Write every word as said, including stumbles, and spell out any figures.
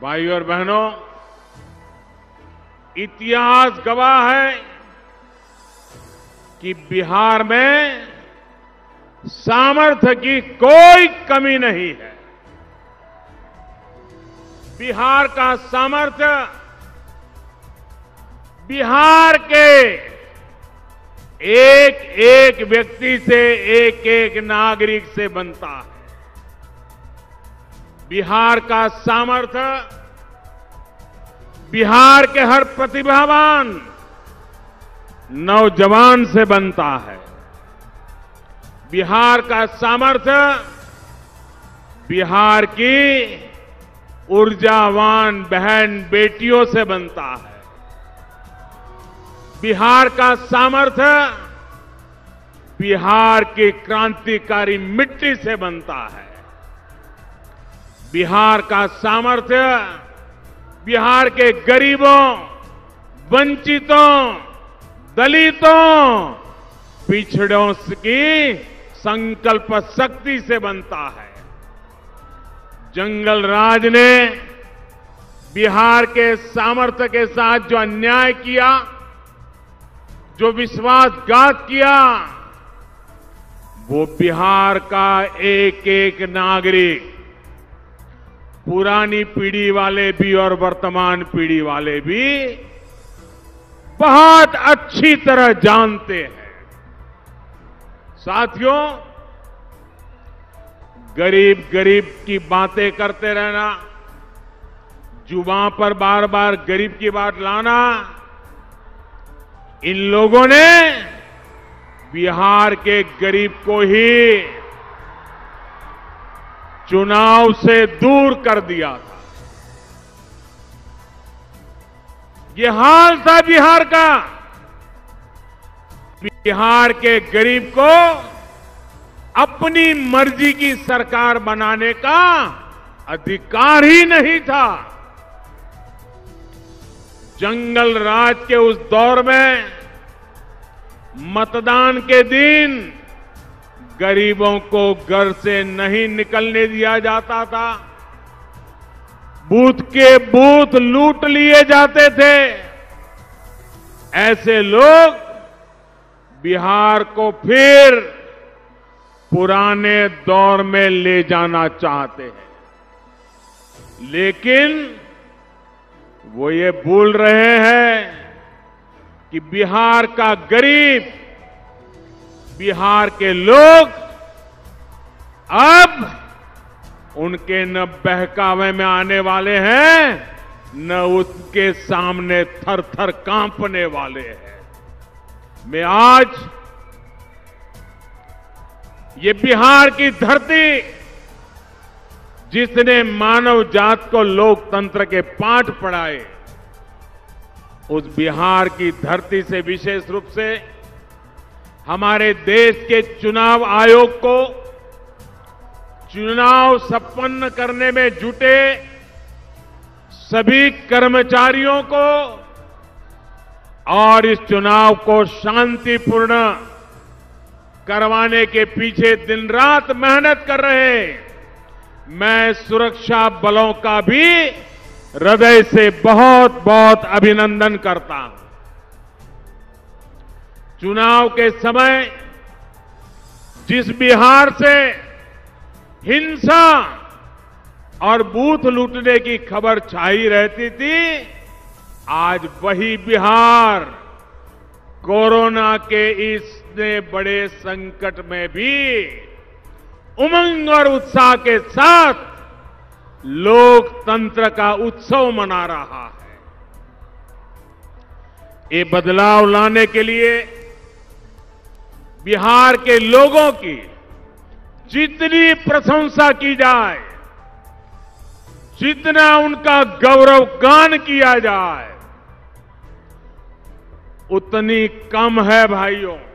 भाइयों और बहनों, इतिहास गवाह है कि बिहार में सामर्थ्य की कोई कमी नहीं है। बिहार का सामर्थ्य बिहार के एक एक व्यक्ति से, एक एक नागरिक से बनता है। बिहार का सामर्थ्य बिहार के हर प्रतिभावान नौजवान से बनता है। बिहार का सामर्थ्य बिहार की ऊर्जावान बहन बेटियों से बनता है। बिहार का सामर्थ्य बिहार की क्रांतिकारी मिट्टी से बनता है। बिहार का सामर्थ्य बिहार के गरीबों, वंचितों, दलितों, पिछड़ों की संकल्प शक्ति से बनता है। जंगल राज ने बिहार के सामर्थ्य के साथ जो अन्याय किया, जो विश्वासघात किया, वो बिहार का एक एक नागरिक, पुरानी पीढ़ी वाले भी और वर्तमान पीढ़ी वाले भी बहुत अच्छी तरह जानते हैं। साथियों, गरीब गरीब की बातें करते रहना, जुबान पर बार बार गरीब की बात लाना, इन लोगों ने बिहार के गरीब को ही चुनाव से दूर कर दिया था। ये हाल था बिहार का। बिहार के गरीब को अपनी मर्जी की सरकार बनाने का अधिकार ही नहीं था। जंगल राज के उस दौर में मतदान के दिन गरीबों को घर से नहीं निकलने दिया जाता था। बूथ के बूथ लूट लिए जाते थे। ऐसे लोग बिहार को फिर पुराने दौर में ले जाना चाहते हैं, लेकिन वो ये भूल रहे हैं कि बिहार का गरीब, बिहार के लोग अब उनके न बहकावे में आने वाले हैं, न उसके सामने थर थर कांपने वाले हैं। मैं आज ये बिहार की धरती, जिसने मानव जात को लोकतंत्र के पाठ पढ़ाए, उस बिहार की धरती से विशेष रूप से हमारे देश के चुनाव आयोग को चुनाव संपन्न करने में जुटे सभी कर्मचारियों को और इस चुनाव को शांतिपूर्ण करवाने के पीछे दिन रात मेहनत कर रहे मैं सुरक्षा बलों का भी हृदय से बहुत बहुत अभिनंदन करता हूं। चुनाव के समय जिस बिहार से हिंसा और बूथ लूटने की खबर छाई रहती थी, आज वही बिहार कोरोना के इस बड़े संकट में भी उमंग और उत्साह के साथ लोकतंत्र का उत्सव मना रहा है। ये बदलाव लाने के लिए बिहार के लोगों की जितनी प्रशंसा की जाए, जितना उनका गौरव गान किया जाए, उतनी कम है भाइयों।